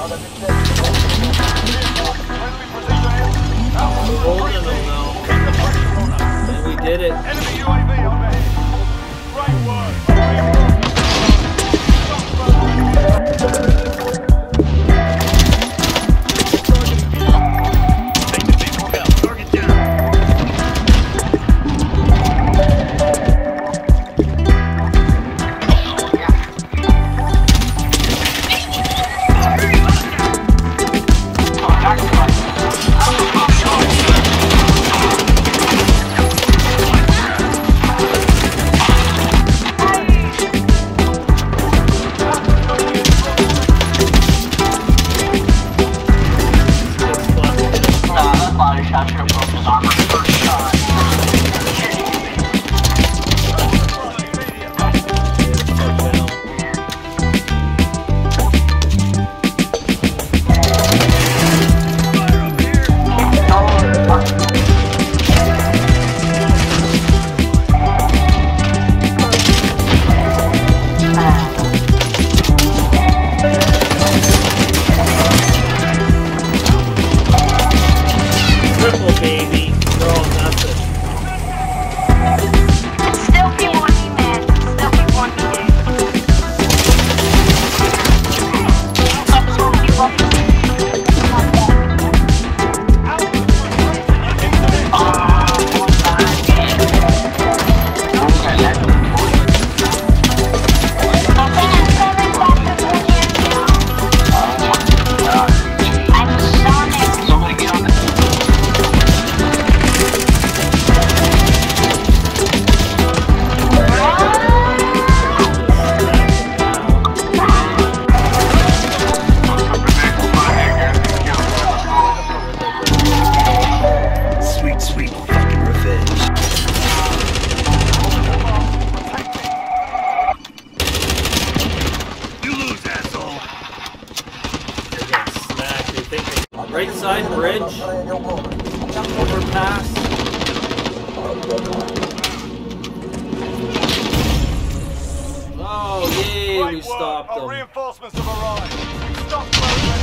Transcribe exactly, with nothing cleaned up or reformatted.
We're holding them now. And we did it. Enemy U A V overhead. Great work. Right side bridge. Overpass. Oh, yay, we stopped them. Our reinforcements have arrived. Stop